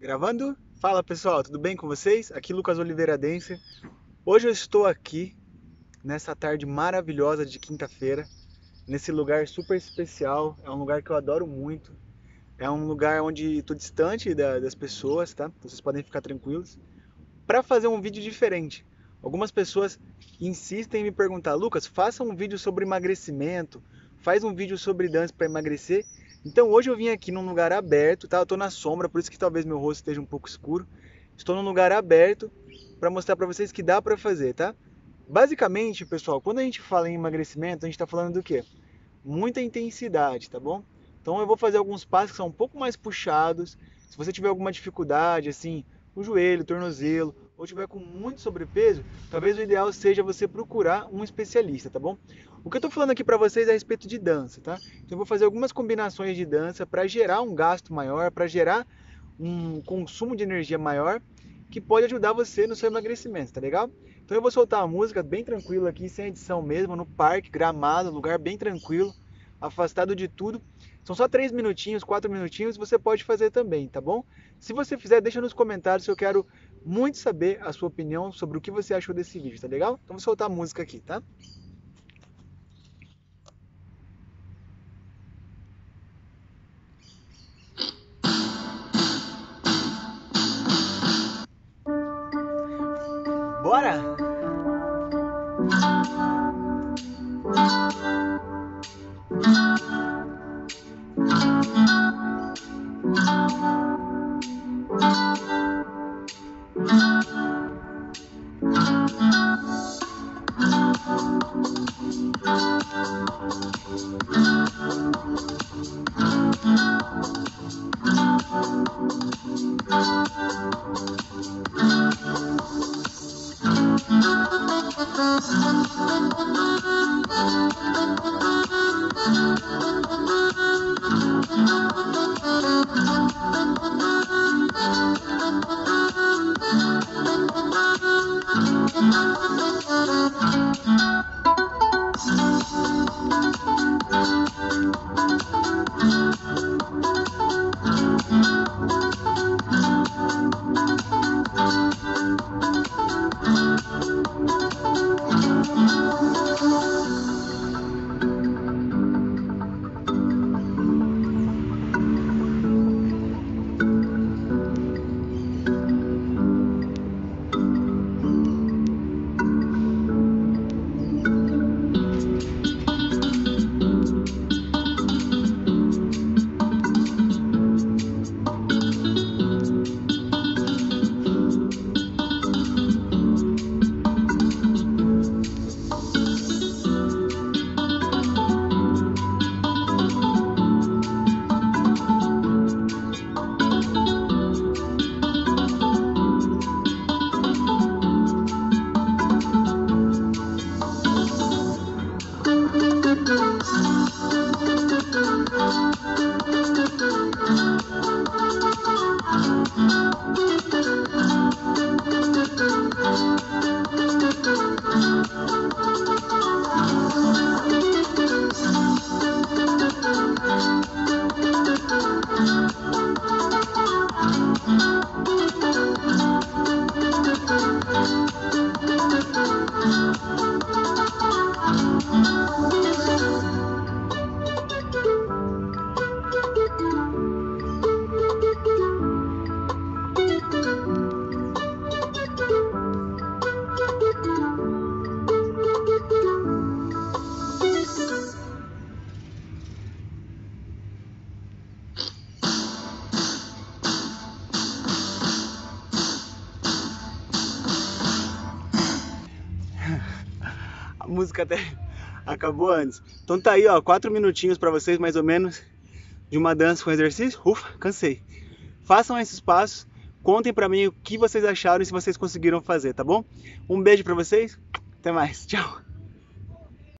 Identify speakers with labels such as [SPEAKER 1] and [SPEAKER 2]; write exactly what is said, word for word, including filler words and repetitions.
[SPEAKER 1] Gravando? Fala pessoal, tudo bem com vocês? Aqui Lucas Oliveira Dancer. Hoje eu estou aqui nessa tarde maravilhosa de quinta-feira, nesse lugar super especial. É um lugar que eu adoro muito. É um lugar onde estou distante da- das pessoas, tá? Vocês podem ficar tranquilos. Para fazer um vídeo diferente. Algumas pessoas insistem em me perguntar: Lucas, faça um vídeo sobre emagrecimento, faz um vídeo sobre dança para emagrecer. Então hoje eu vim aqui num lugar aberto, tá? Eu tô na sombra, por isso que talvez meu rosto esteja um pouco escuro. Estou num lugar aberto para mostrar para vocês que dá para fazer, tá? Basicamente, pessoal, quando a gente fala em emagrecimento, a gente está falando do quê? Muita intensidade, tá bom? Então eu vou fazer alguns passos que são um pouco mais puxados. Se você tiver alguma dificuldade, assim, o joelho, o tornozelo, ou tiver com muito sobrepeso, talvez o ideal seja você procurar um especialista, tá bom? O que eu tô falando aqui para vocês é a respeito de dança, tá? Então eu vou fazer algumas combinações de dança para gerar um gasto maior, para gerar um consumo de energia maior, que pode ajudar você no seu emagrecimento, tá legal? Então eu vou soltar uma música bem tranquila aqui, sem edição mesmo, no parque, gramado, lugar bem tranquilo, afastado de tudo. São só três minutinhos, quatro minutinhos, você pode fazer também, tá bom? Se você fizer, deixa nos comentários, eu quero muito saber a sua opinião sobre o que você achou desse vídeo, tá legal? Então vou soltar a música aqui, tá? Bora? A música até acabou antes. Então tá aí, ó, quatro minutinhos pra vocês, mais ou menos, de uma dança com exercício. Ufa, cansei. Façam esses passos, contem pra mim o que vocês acharam e se vocês conseguiram fazer, tá bom? Um beijo pra vocês, até mais, tchau!